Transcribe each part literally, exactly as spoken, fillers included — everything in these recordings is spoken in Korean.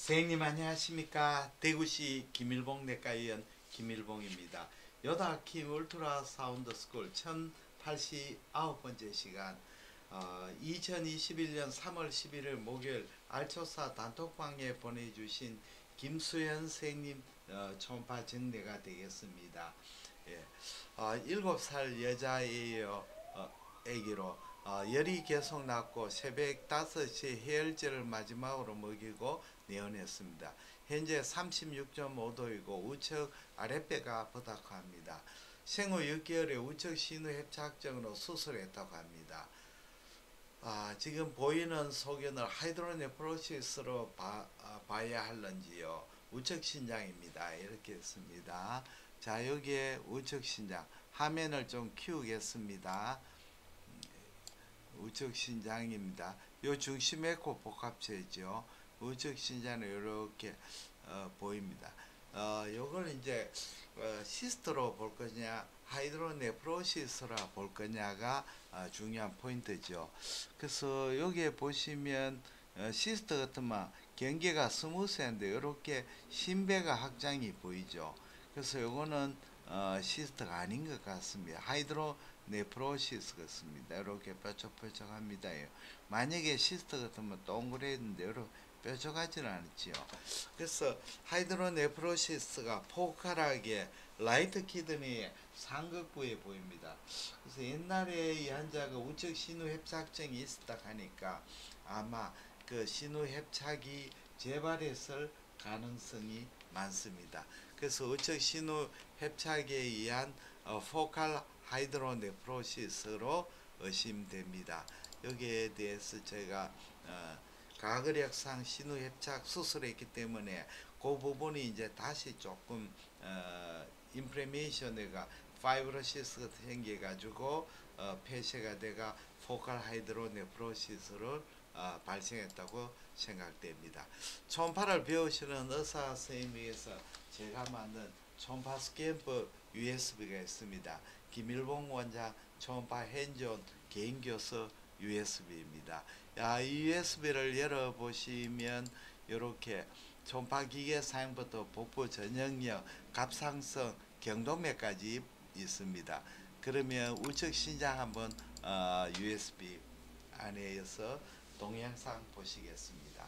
선생님 안녕하십니까. 대구시 김일봉 내과의원 김일봉입니다. 요다킴 울트라 사운드 스쿨 천팔십구 번째 시간, 어, 이천이십일 년 삼월 십일일 목요일 알초사 단톡방에 보내주신 김수현 선생님 어, 초음파 정례가 되겠습니다. 예. 어, 일곱 살 여자예요. 어, 아기로 어, 열이 계속 났고 새벽 다섯 시에 해열제를 마지막으로 먹이고 내원했습니다. 현재 삼십육 점 오 도이고 우측 아랫배가 부닥합니다. 생후 육 개월에 우측 신우 협착증으로 수술했다고 합니다. 아, 지금 보이는 소견을 하이드로네프로시스로 봐, 아, 봐야 할런지요. 우측 신장입니다. 이렇게 했습니다. 자, 여기에 우측 신장 화면을 좀 키우겠습니다. 우측 신장입니다. 요 중심 에코 복합체죠. 우측 신장은 이렇게 어, 보입니다. 어, 요걸 이제 어, 시스트로 볼 거냐, 하이드로네프로시스라 볼 거냐가 어, 중요한 포인트죠. 그래서 여기에 보시면 어, 시스트 같으면 경계가 스무스한데 이렇게 심배가 확장이 보이죠. 그래서 요거는 어, 시스트가 아닌 것 같습니다. 하이드로네프로시스 같습니다. 이렇게 뾰족뾰족합니다. 만약에 시스트 같으면 동그랬는데 이렇게 뾰족하지는 않지요. 그래서 하이드로네프로시스가 포칼하게 라이트 키드니 상극부에 보입니다. 그래서 옛날에 이 환자가 우측 신우 협착증이 있었다 하니까 아마 그 신우 협착이 재발했을 가능성이 많습니다. 그래서 우측 신우 협착에 의한 어, 포칼 하이드로네프로시스로 의심됩니다. 여기에 대해서 제가 어, 가글역상 신우 협착 수술했기 때문에 그 부분이 이제 다시 조금 어, 인플레메이션가 파이브로시스가 생겨가지고 어, 폐쇄가 돼가 포칼 하이드로네프로시스를 어, 발생했다고 생각됩니다. 초음파를 배우시는 의사 선생님에서 제가 만든 초음파 스캔법 유에스비가 있습니다. 김일봉 원장 초음파 핸즈온 개인 교수 유에스비입니다. 야, 이 유에스비를 열어보시면 이렇게 초음파 기계 사용부터 복부 전형력, 갑상선, 경동맥까지 있습니다. 그러면 우측 신장 한번 어, 유에스비 안에서 동영상 보시겠습니다.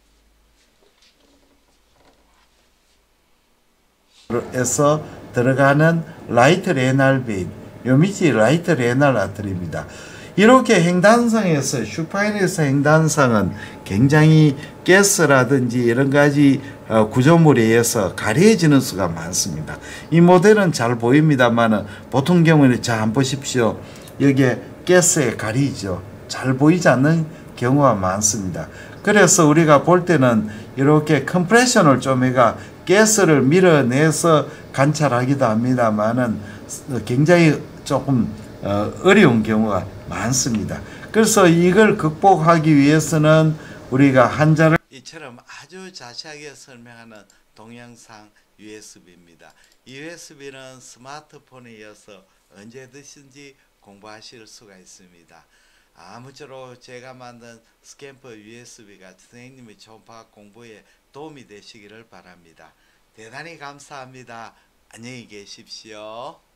에서 들어가는 라이트 레날 베인, 요 밑이 라이트 레날 아트리입니다. 이렇게 행단상에서 슈파인에서 행단상은 굉장히 가스라든지 이런 가지 구조물에 의해서 가려지는 수가 많습니다. 이 모델은 잘 보입니다만 보통 경우는 잘 안 보십시오. 여기에 가스에 가리죠. 잘 보이지 않는 경우가 많습니다. 그래서 우리가 볼 때는 이렇게 컴프레션을 좀 해가 가스를 밀어내서 관찰하기도 합니다만은 굉장히 조금 어려운 경우가 많습니다. 그래서 이걸 극복하기 위해서는 우리가 환자를 이처럼 아주 자세하게 설명하는 동영상 유에스비입니다. 이 유에스비는 스마트폰에 이어서 언제든지 공부하실 수가 있습니다. 아무쪼록 제가 만든 스캔퍼 유에스비가 선생님의 초음파 공부에 도움이 되시기를 바랍니다. 대단히 감사합니다. 안녕히 계십시오.